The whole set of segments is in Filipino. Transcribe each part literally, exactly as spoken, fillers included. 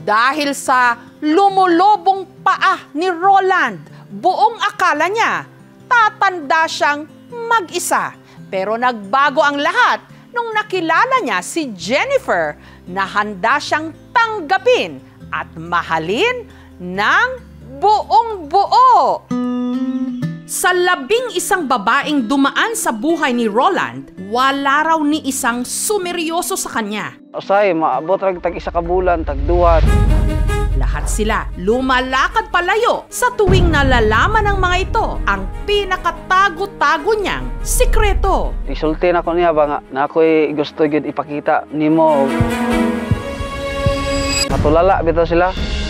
Dahil sa lumulobong paa ni Roland, buong akala niya tatanda siyang mag-isa. Pero nagbago ang lahat nung nakilala niya si Jennifer na handa siyang tanggapin at mahalin ng buong buo. Sa labing isang babaeng dumaan sa buhay ni Roland, wala raw ni isang sumeryoso sa kanya. Usay, maabot rag tag isa ka bulan, tag duwa. Lahat sila lumalakad palayo sa tuwing nalalaman ng mga ito ang pinakatago-tago niyang sikreto. Isulti na ko niya ba nga, na ako'y gusto yun ipakita nimo. Matulala bitaw sila.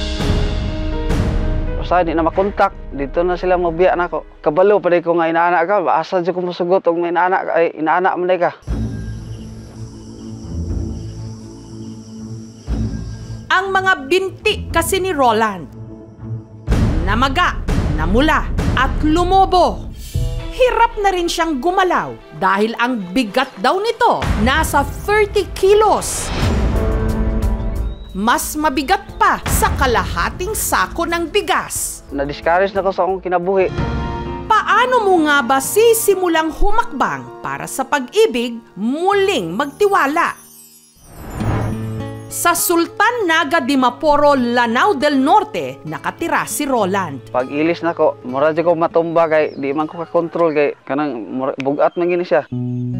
Usay, di na makontak. Dito na sila mabiya na ko. Kabalo pa ko nga inaanak ka. Asa dyan ko masugot og may inaanak ka. Ay, inaanak mo na ka. Ang mga binti kasi ni Roland, namaga, namula, at lumobo. Hirap na rin siyang gumalaw dahil ang bigat daw nito nasa thirty kilos. Mas mabigat pa sa kalahating sako ng bigas. Na-discourage na ko sa akong kinabuhi. Paano mo nga ba sisimulang humakbang para sa pag-ibig muling magtiwala? Sa Sultan Naga de Maporo, Lanao del Norte, nakatira si Roland. Pag ilis na ko, mura dyan ko matumba kay di man ko kakontrol kay kanang mura, bugat man gini siya.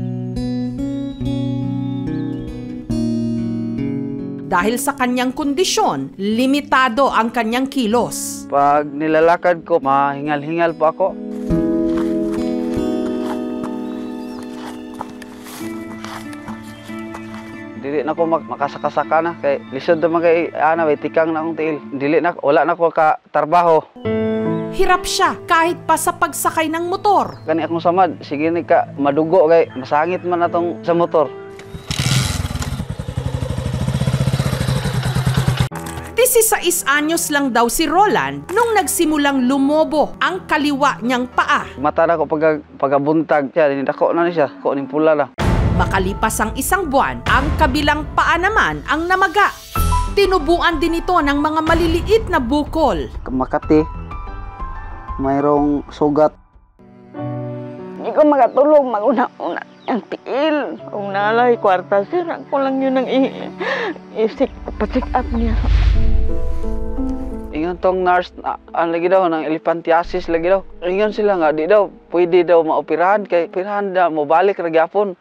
Dahil sa kanyang kondisyon, limitado ang kanyang kilos. Pag nilalakad ko, mahingal-hingal po ako. Dili na ko mak makasakasaka na kay lisod naman kay ana may tikang na akong tiil. Dili na wala na ko ka trabaho. Hirap siya kahit pa sa pagsakay ng motor. Kani akong samad, sige ni ka madugo kay masangit man atong sa motor. labing-sais anyos lang daw si Roland nung nagsimulang lumobo ang kaliwa niyang paa. Mata na ko pag pagabuntag siya, dinidako na niya, ko ning pula na. Makalipas ang isang buwan, ang kabilang paa naman ang namaga. Tinubuan din ito ng mga maliliit na bukol. Makati, mayroong sugat. Hindi ko makatulong, mag-una-una ang tiil. Kung nalay, kwarta, sir, ako lang yun ang i-check up niya. Ingon tong nurse, na, ang lagi daw, ng elephantiasis lagi daw. Ingon sila nga, di daw, pwede daw maoperahan, kay operahan daw, mabalik na gyapon.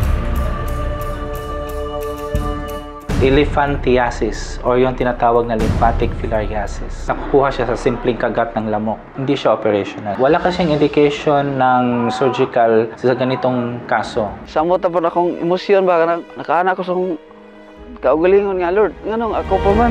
Elephantiasis or yung tinatawag na lymphatic filariasis. Nakukuha siya sa simpleng kagat ng lamok. Hindi siya operational. Wala kasing indication ng surgical sa ganitong kaso. Samot na po akong emosyon ba? Nakaanak ko sa kaugalingon nga, Lord. Nganong ako pa man.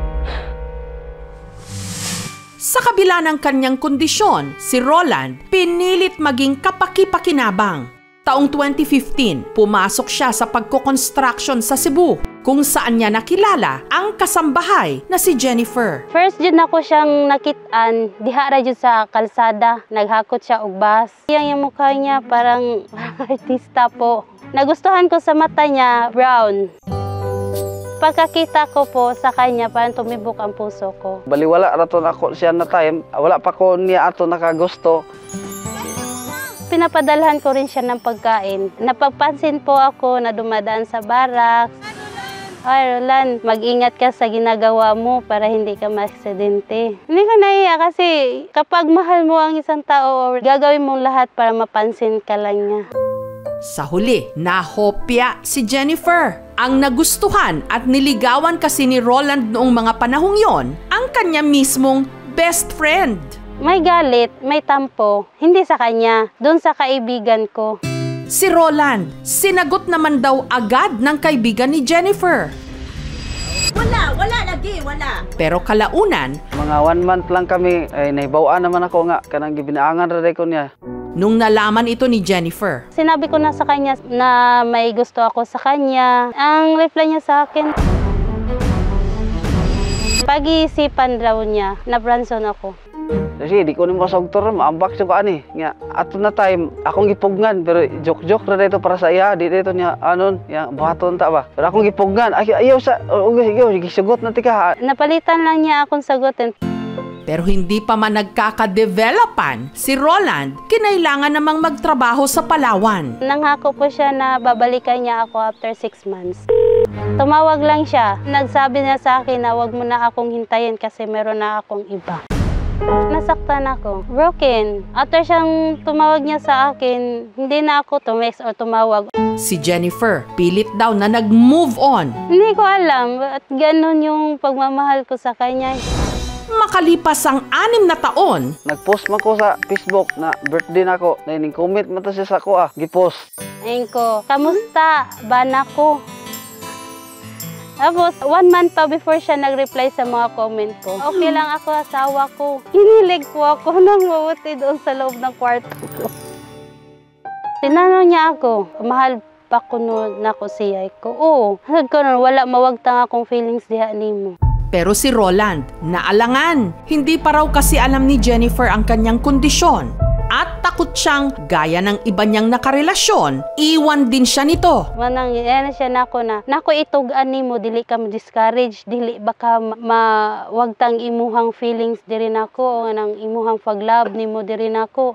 Sa kabila ng kanyang kondisyon, si Roland pinilit maging kapaki-pakinabang. Taong twenty fifteen, pumasok siya sa pagko-construction sa Cebu, kung saan niya nakilala ang kasambahay na si Jennifer. First jud nako siyang nakit-an diha ra jud sa kalsada, naghakot siya og bus. Yang yung mukha niya parang artista po. Nagustuhan ko sa mata niya, brown. Pagkakita ko po sa kanya, parang tumibok ang puso ko. Baliwala ra to nako siya na time, wala pa ko niya ato nakagusto. Pinapadalhan ko rin siya ng pagkain. Napagpansin po ako na dumadaan sa barracks. Ay, Roland, mag-ingat ka sa ginagawa mo para hindi ka ma-aksidente. Hindi ka nahiya kasi kapag mahal mo ang isang tao, gagawin mong lahat para mapansin ka lang niya. Sa huli, nahopya si Jennifer. Ang nagustuhan at niligawan kasi ni Roland noong mga panahong yon, ang kanya mismong best friend. May galit, may tampo, hindi sa kanya, doon sa kaibigan ko. Si Roland, sinagot naman daw agad ng kaibigan ni Jennifer. Wala, wala lagi, wala. Pero kalaunan, mga one month lang kami, ay naibawaan naman ako nga, kanang gibinaangan ra ko niya. Nung nalaman ito ni Jennifer, sinabi ko na sa kanya na may gusto ako sa kanya. Ang reply niya sa akin, pag-iisipan daw niya, na Branson ako. Kasi di ko ni mo sa doktor, maambak siya ko ani. Nga, ato na time, akong gipugnan, pero joke-joke na dito para sa iya, di dito niya, anon, yang buhaton ta ba. Pero akong gipugnan, ay, ayaw sa, oh, ayaw, gisugot na tika. Napalitan lang niya akong sagutin. Pero hindi pa man nagkakadevelopan si Roland, kinailangan namang magtrabaho sa Palawan. Nanghako po siya na babalikan niya ako after six months. Tumawag lang siya. Nagsabi niya sa akin na wag mo na akong hintayin kasi meron na akong iba. Nasaktan ako. Broken. After siyang tumawag niya sa akin, hindi na ako tumex or tumawag. Si Jennifer, pilit daw na nag-move on. Hindi ko alam at ganun yung pagmamahal ko sa kanya. Makalipas ang anim na taon, Nag-post man ko sa Facebook na birthday na ko. Na ining comment man to siya sa ko ah, gipost. Ayun ko, kamusta? Bana ko. Tapos, one month pa before siya nag-reply sa mga comment ko. Okay lang ako, asawa ko. Hinilig po ako nang mabuti doon sa loob ng kwarto ko. Tinanong niya ako, mahal pa ko noon na ko siya ko. Oo, hanggang ko noon, wala mawagtang akong feelings diha nimo. pero si Roland naalangan. Hindi pa raw kasi alam ni Jennifer ang kanyang kondisyon. At takot siyang, gaya ng iba niyang nakarelasyon, iwan din siya nito. Manang yan siya nako na, nako itugan nimo dili ka ma-discourage, dili baka mawagtang imuhang feelings diri nako o nang imuhang pag-love nimo diri nako.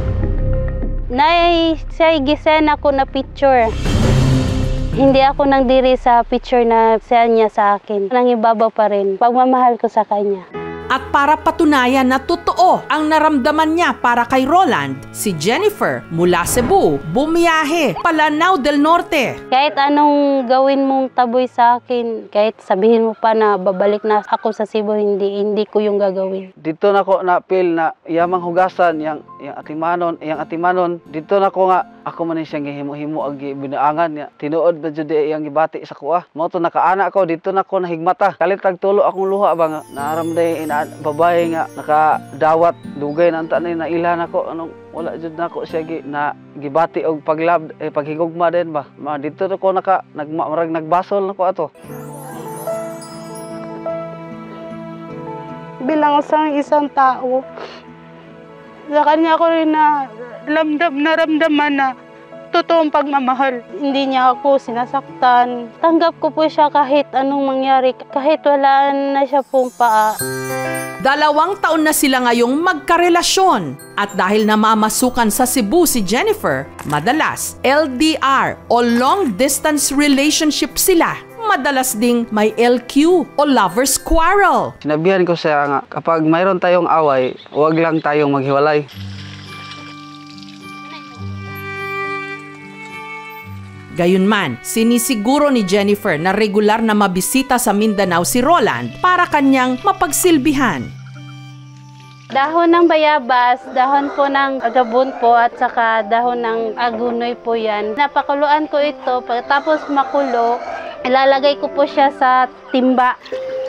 Nay say gisen ako na picture. Hindi ako nang diri sa picture na siya niya sa akin. Nang ibabaw pa rin pagmamahal ko sa kanya. At para patunayan na totoo ang naramdaman niya para kay Roland, si Jennifer mula Cebu bumiyahe pa Lanao del Norte. Kahit anong gawin mong taboy sa akin, kahit sabihin mo pa na babalik na ako sa Cebu, hindi hindi ko yung gagawin. Dito na ko na-feel na iyamang hugasan, yang, yang atimanon, yang atimanon, dito na ko nga, ako man siyang gihimo-himo ang binaangan niya. Tinuod ba jud iyang gibati sa kuha. Mo to nakaana ko, dito na ko nahigmata. Kalitag tulo akong luha ba nga, naaramday ina babae nga nakadawat dugay na tanay na ilan ako anong wala jud nako siya gi, na gibati og paglab eh, paghigugma din ba ma dito na ko naka nagmarag nagbasol nako ato. Bilang isang isang tao, sa kanya ko rin na lamdam, naramdaman na totoong pagmamahal. Hindi niya ako sinasaktan. Tanggap ko po siya kahit anong mangyari, kahit wala na siya pong paa. Dalawang taon na sila ngayong magkarelasyon. At dahil namamasukan sa Cebu si Jennifer, madalas L D R o long distance relationship sila. Madalas ding may L Q o lover's quarrel. Sinabihan ko siya nga kapag mayroon tayong away, huwag lang tayong maghiwalay. Gayunman, sinisiguro ni Jennifer na regular na mabisita sa Mindanao si Roland para kanyang mapagsilbihan. Dahon ng bayabas, dahon po ng agabon po at saka dahon ng agunoy po yan. Napakuluan ko ito, pagkatapos makulo, ilalagay ko po siya sa timba.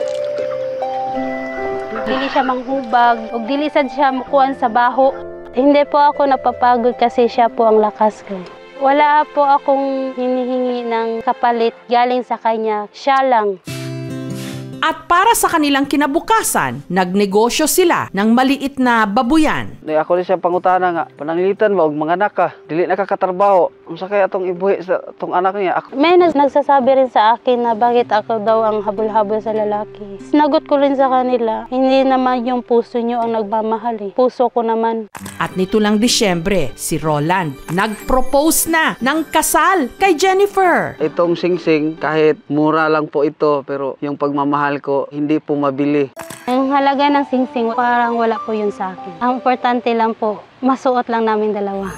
Dili siya manghubag, o dili sad siya mukuan sa baho. Hindi po ako napapagod kasi siya po ang lakas ko. Wala po akong hinihingi ng kapalit galing sa kanya, siya lang. At para sa kanilang kinabukasan, nagnegosyo sila ng maliit na babuyan. Di ako rin siya pangutana nga, pananglitan ba og mga anak ka, dili nakakatrabaho. Unsa kay atong ibuhi sa atong anak niya? Ako... May nagsasabi rin sa akin na bakit ako daw ang habol-habol sa lalaki. Sinagot ko rin sa kanila, hindi naman yung puso nyo ang nagmamahal eh. Puso ko naman. At nito lang Disyembre, si Roland nag-propose na ng kasal kay Jennifer. Itong singsing, kahit mura lang po ito, pero yung pagmamahal ko, hindi po mabili. Ang halaga ng singsing, parang wala po yun sa akin. Ang importante lang po, masuot lang namin dalawa.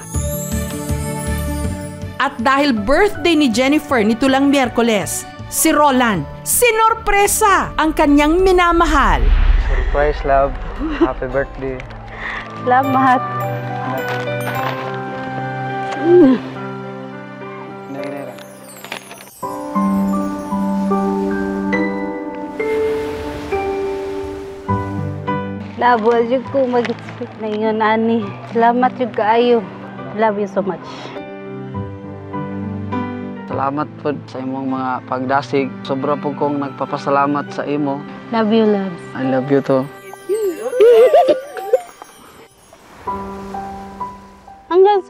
At dahil birthday ni Jennifer nito lang Miyerkules, si Roland, sinorpresa ang kanyang minamahal. Surprise, love. Happy birthday. Salamat. Mm. Labo jud ko mag-expect na yun, ani. Salamat jud kaayo. Love you so much. Salamat po sa imong mga pagdasig. Sobra po kong nagpapasalamat sa imo. Love you, loves. I love you too.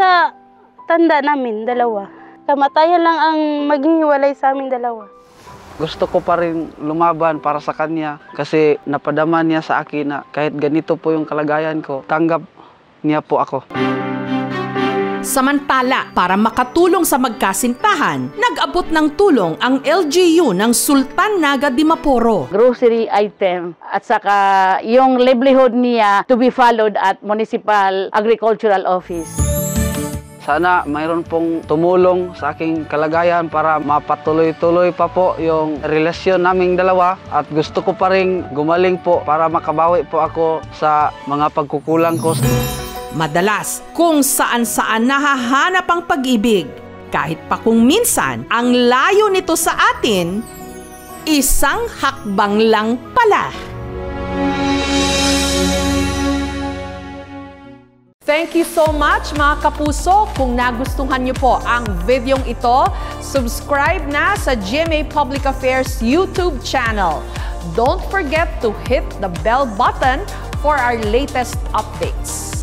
sa tanda namin, dalawa. Kamatayan lang ang maghihiwalay sa amin dalawa. Gusto ko pa rin lumaban para sa kanya kasi napadama niya sa akin na kahit ganito po yung kalagayan ko, tanggap niya po ako. Samantala, para makatulong sa magkasintahan, nag-abot ng tulong ang L G U ng Sultan Naga Dimaporo. Grocery item at saka yung livelihood niya to be followed at Municipal Agricultural Office. Sana mayroon pong tumulong sa aking kalagayan para mapatuloy-tuloy pa po yung relasyon naming dalawa at gusto ko pa rin gumaling po para makabawi po ako sa mga pagkukulang ko. Madalas, kung saan-saan nahahanap ang pag-ibig, kahit pa kung minsan ang layo nito sa atin, isang hakbang lang pala. Thank you so much mga kapuso. Kung nagustuhan niyo po ang videong ito, subscribe na sa G M A Public Affairs YouTube channel. Don't forget to hit the bell button for our latest updates.